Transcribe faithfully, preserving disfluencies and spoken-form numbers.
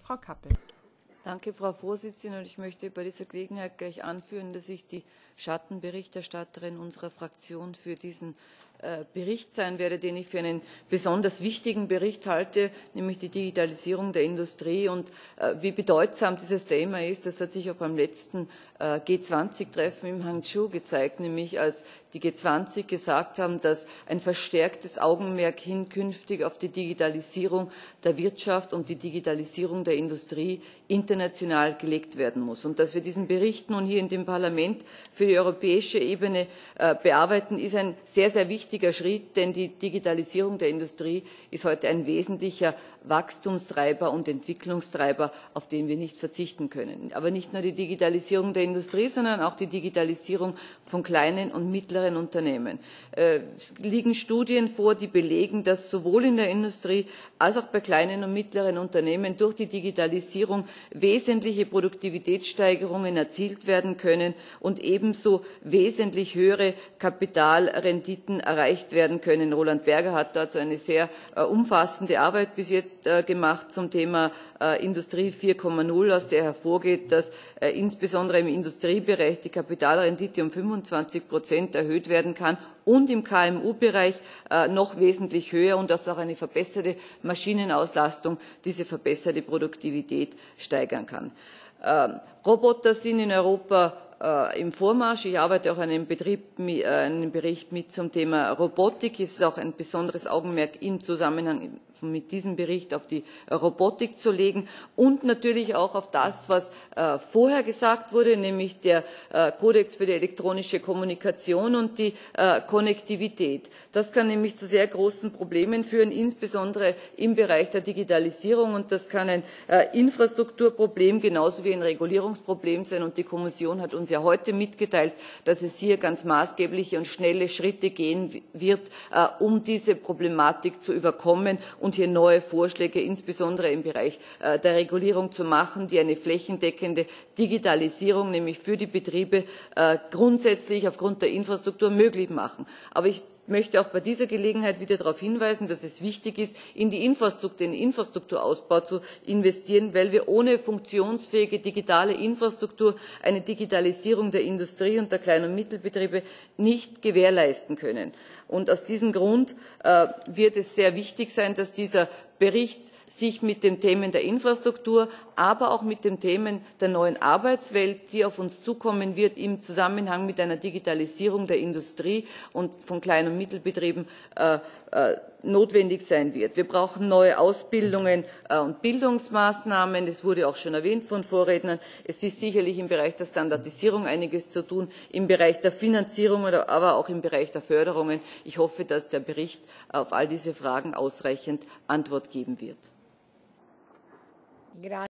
Frau Kappel. Danke, Frau Vorsitzende. Ich möchte bei dieser Gelegenheit gleich anführen, dass ich die Schattenberichterstatterin unserer Fraktion für diesen Bericht sein werde, den ich für einen besonders wichtigen Bericht halte, nämlich die Digitalisierung der Industrie. Und wie bedeutsam dieses Thema ist, das hat sich auch beim letzten G zwanzig Treffen in Hangzhou gezeigt, nämlich als die G zwanzig gesagt haben, dass ein verstärktes Augenmerk hinkünftig auf die Digitalisierung der Wirtschaft und die Digitalisierung der Industrie international gelegt werden muss. Und dass wir diesen Bericht nun hier in dem Parlament für die europäische Ebene bearbeiten, ist ein sehr, sehr wichtiger Schritt, denn die Digitalisierung der Industrie ist heute ein wesentlicher Wachstumstreiber und Entwicklungstreiber, auf den wir nicht verzichten können. Aber nicht nur die Digitalisierung der Industrie, sondern auch die Digitalisierung von kleinen und mittleren Unternehmen. Es liegen Studien vor, die belegen, dass sowohl in der Industrie als auch bei kleinen und mittleren Unternehmen durch die Digitalisierung wesentliche Produktivitätssteigerungen erzielt werden können und ebenso wesentlich höhere Kapitalrenditen erreicht werden können. Roland Berger hat dazu eine sehr umfassende Arbeit bis jetzt gemacht zum Thema Industrie vier Komma null, aus der hervorgeht, dass insbesondere im Industriebereich die Kapitalrendite um fünfundzwanzig Prozent erhöht werden kann und im K M U-Bereich noch wesentlich höher und dass auch eine verbesserte Maschinenauslastung diese verbesserte Produktivität steigern kann. Roboter sind in Europa im Vormarsch. Ich arbeite auch an einem, Betrieb, einen Bericht mit zum Thema Robotik. Es ist auch ein besonderes Augenmerk im Zusammenhang mit diesem Bericht auf die Robotik zu legen und natürlich auch auf das, was vorher gesagt wurde, nämlich der Kodex für die elektronische Kommunikation und die Konnektivität. Das kann nämlich zu sehr großen Problemen führen, insbesondere im Bereich der Digitalisierung. Und das kann ein Infrastrukturproblem genauso wie ein Regulierungsproblem sein. Und die Kommission hat uns ja heute mitgeteilt, dass es hier ganz maßgebliche und schnelle Schritte gehen wird, um diese Problematik zu überkommen und hier neue Vorschläge, insbesondere im Bereich der Regulierung zu machen, die eine flächendeckende Digitalisierung, nämlich für die Betriebe, grundsätzlich aufgrund der Infrastruktur möglich machen. Aber ich möchte auch bei dieser Gelegenheit wieder darauf hinweisen, dass es wichtig ist, in die Infrastruktur, in den Infrastrukturausbau zu investieren, weil wir ohne funktionsfähige digitale Infrastruktur eine Digitalisierung der Industrie und der Klein- und Mittelbetriebe nicht gewährleisten können. Und aus diesem Grund äh, wird es sehr wichtig sein, dass dieser Bericht sich mit den Themen der Infrastruktur, aber auch mit den Themen der neuen Arbeitswelt, die auf uns zukommen wird, im Zusammenhang mit einer Digitalisierung der Industrie und von Klein- und Mittelbetrieben äh, äh, notwendig sein wird. Wir brauchen neue Ausbildungen und Bildungsmaßnahmen. Das wurde auch schon erwähnt von Vorrednern. Es ist sicherlich im Bereich der Standardisierung einiges zu tun, im Bereich der Finanzierung, aber auch im Bereich der Förderungen. Ich hoffe, dass der Bericht auf all diese Fragen ausreichend Antwort geben wird.